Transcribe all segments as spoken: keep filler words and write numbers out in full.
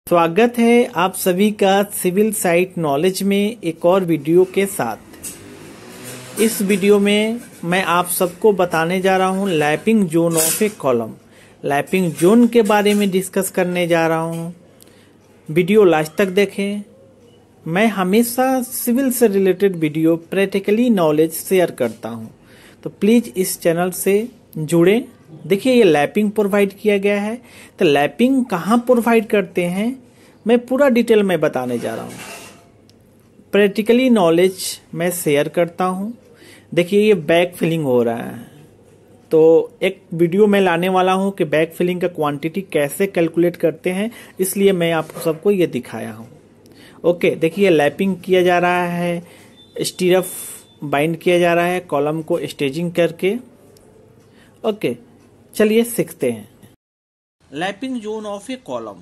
स्वागत है आप सभी का सिविल साइट नॉलेज में एक और वीडियो के साथ। इस वीडियो में मैं आप सबको बताने जा रहा हूं lapping zone of a column. Lapping zone के बारे में डिस्कस करने जा रहा हूं। वीडियो लास्ट तक देखें। मैं हमेशा सिविल से related video practically knowledge share करता हूं, तो प्लीज इस चैनल से जुड़े। देखिए ये लैपिंग प्रोवाइड किया गया है, तो लैपिंग कहाँ प्रोवाइड करते हैं मैं पूरा डिटेल में बताने जा रहा हूँ। प्रैक्टिकली नॉलेज मैं शेयर करता हूँ। देखिए ये बैक फिलिंग हो रहा है, तो एक वीडियो में लाने वाला हूँ कि बैक फिलिंग का क्वांटिटी कैसे कैलकुलेट करते हैं, इसलिए मैं आपको सबको ये दिखाया हूँ। ओके, देखिए लैपिंग किया जा रहा है, स्टीरअप बाइंड किया जा रहा है कॉलम को स्टेजिंग करके। ओके, चलिए सीखते हैं। Lapping zone of a column.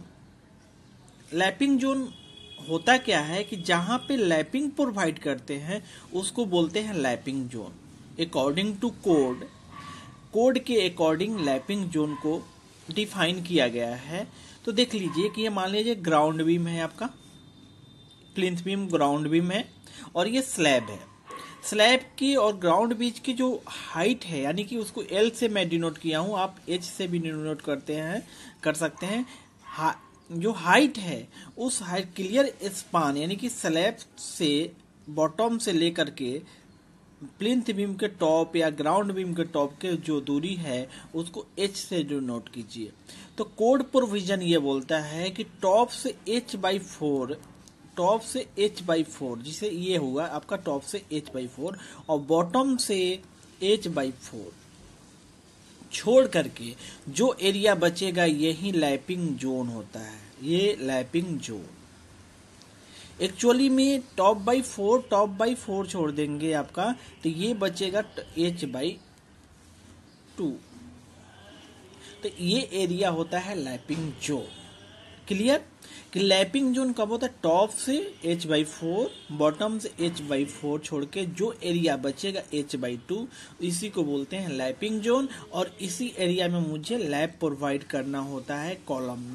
Lapping zone होता क्या है कि जहां पे लैपिंग प्रोवाइड करते हैं उसको बोलते हैं lapping zone. According to code code के अकॉर्डिंग लैपिंग जोन को डिफाइन किया गया है। तो देख लीजिए कि ये मान लीजिए ग्राउंड बीम है, आपका प्लिंथ बीम ग्राउंड बीम है, और ये स्लैब है। स्लैब की और ग्राउंड बीच की जो हाइट है, यानी कि उसको एल से मैं डिनोट किया हूं, आप एच से भी डिनोट करते हैं कर सकते हैं। हा, जो हाइट है उस हाइट क्लियर स्पान, यानी कि स्लैब से बॉटम से लेकर के प्लिंथ बीम के टॉप या ग्राउंड बीम के टॉप के जो दूरी है उसको एच से डिनोट कीजिए। तो कोड प्रोविजन ये बोलता है कि टॉप से एच बाई फोर टॉप से एच बाई फोर जिसे ये होगा आपका टॉप से एच बाई फोर और बॉटम से एच बाई फोर छोड़ करके जो एरिया बचेगा यही लैपिंग जोन होता है। ये लैपिंग जोन एक्चुअली में top by four top by four छोड़ देंगे आपका, तो ये बचेगा एच बाई टू। तो ये एरिया होता है लैपिंग जोन। क्लियर कि लैपिंग जोन कब होता है? टॉप से एच बाई फोर, बॉटम से एच बाई फोर छोड़ के जो एरिया बचेगा एच बाई टू, इसी को बोलते हैं लैपिंग जोन। और इसी एरिया में मुझे लैप प्रोवाइड करना होता है कॉलम में।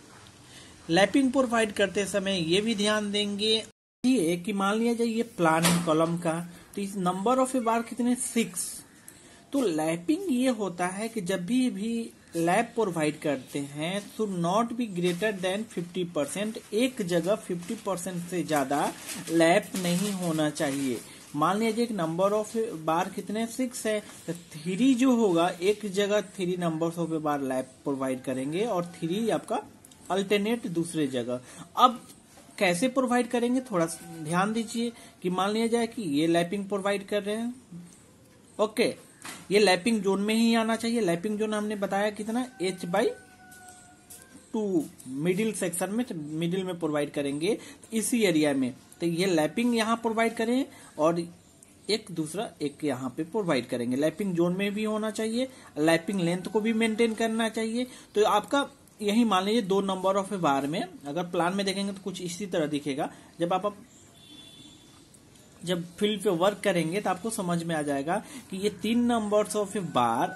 लैपिंग प्रोवाइड करते समय ये भी ध्यान देंगे ये कि मान लिया जाए ये प्लान है कॉलम का, तो इस नंबर ऑफ ए बार कितने? सिक्स। तो लैपिंग ये होता है कि जब भी भी लैप प्रोवाइड करते हैं तो not be greater than fifty percent. एक जगह फिफ्टी परसेंट से ज्यादा लैप नहीं होना चाहिए। मान लीजिए एक नंबर ऑफ बार कितने? सिक्स है, तो थ्री जो होगा एक जगह three number of bar lap provide करेंगे और थ्री आपका अल्टरनेट दूसरे जगह। अब कैसे प्रोवाइड करेंगे थोड़ा ध्यान दीजिए कि मान लिया जाए कि ये लैपिंग प्रोवाइड कर रहे हैं। ओके, ये लैपिंग जोन में ही आना चाहिए। लैपिंग जोन हमने बताया कितना? H by two middle section में, मिडिल में प्रोवाइड करेंगे इसी एरिया में। तो ये लैपिंग यहाँ प्रोवाइड करें और एक दूसरा एक यहाँ पे प्रोवाइड करेंगे। लैपिंग जोन में भी होना चाहिए, लैपिंग लेंथ को भी मेंटेन करना चाहिए। तो आपका यही मान लीजिए दो नंबर ऑफ ए बार में, अगर प्लान में देखेंगे तो कुछ इसी तरह दिखेगा। जब आप जब फील्ड पे वर्क करेंगे तो आपको समझ में आ जाएगा कि ये तीन नंबर्स ऑफ ए बार।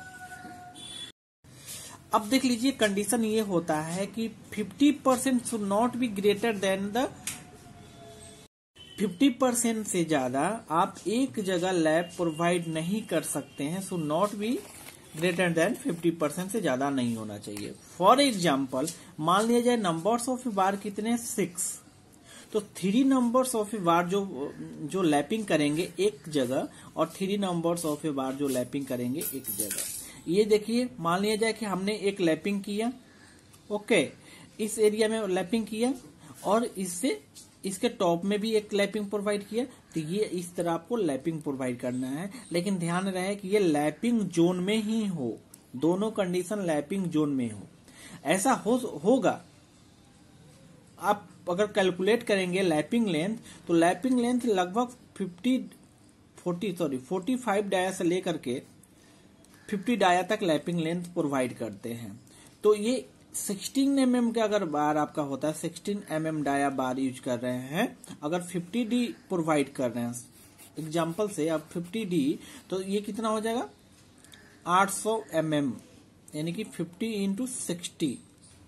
अब देख लीजिए कंडीशन ये होता है कि fifty percent should not be greater than the fifty percent से ज्यादा आप एक जगह लैब प्रोवाइड नहीं कर सकते हैं। Should not be greater than fifty percent से ज्यादा नहीं होना चाहिए। फॉर एग्जाम्पल मान लिया जाए नंबर्स ऑफ ए बार कितने? सिक्स। तो three numbers of a bar जो जो लैपिंग करेंगे एक जगह और three numbers of a bar जो लैपिंग करेंगे एक जगह। ये देखिए मान लिया जाए कि हमने एक लैपिंग किया, ओके, इस एरिया में लैपिंग किया और इससे इसके टॉप में भी एक लैपिंग प्रोवाइड किया। तो ये इस तरह आपको लैपिंग प्रोवाइड करना है, लेकिन ध्यान रहे कि ये लैपिंग जोन में ही हो। दोनों कंडीशन लैपिंग जोन में हो, ऐसा हो होगा। आप अगर कैलकुलेट करेंगे लैपिंग लेंथ, तो लैपिंग लेंथ लगभग fifty forty sorry forty five dia से लेकर के फिफ्टी डाया तक लैपिंग लेंथ प्रोवाइड करते हैं। तो ये सिक्सटीन एम एम का अगर बार आपका होता है, sixteen M M dia bar use कर रहे हैं, अगर फिफ्टी डी प्रोवाइड कर रहे हैं एग्जाम्पल से आप फिफ्टी डी, तो ये कितना हो जाएगा? एट हंड्रेड एम एम, यानी कि फिफ्टी इंटू सिक्सटी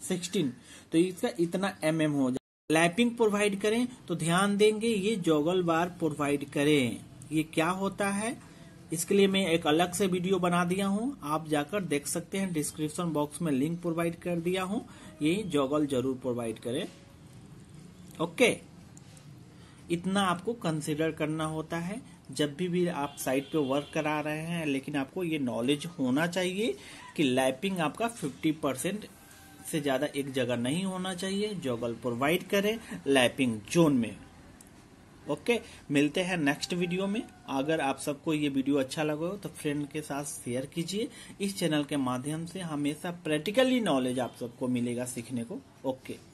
सिक्सटीन, तो इसका इतना एम एम हो जाए। लैपिंग प्रोवाइड करें तो ध्यान देंगे ये जोगल बार प्रोवाइड करें। ये क्या होता है इसके लिए मैं एक अलग से वीडियो बना दिया हूं, आप जाकर देख सकते हैं, डिस्क्रिप्शन बॉक्स में लिंक प्रोवाइड कर दिया हूं। ये जोगल जरूर प्रोवाइड करें। ओके, इतना आपको कंसिडर करना होता है जब भी भी आप साइट पे वर्क करा रहे हैं। लेकिन आपको ये नॉलेज होना चाहिए कि लैपिंग आपका फिफ्टी परसेंट से ज्यादा एक जगह नहीं होना चाहिए। जोगल प्रोवाइड करें लैपिंग जोन में। ओके, मिलते हैं नेक्स्ट वीडियो में। अगर आप सबको ये वीडियो अच्छा लगा हो तो फ्रेंड के साथ शेयर कीजिए। इस चैनल के माध्यम से हमेशा प्रैक्टिकली नॉलेज आप सबको मिलेगा सीखने को। ओके।